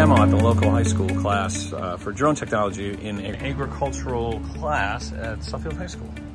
demo at the local high school class for drone technology in an agricultural class at Suffield High School.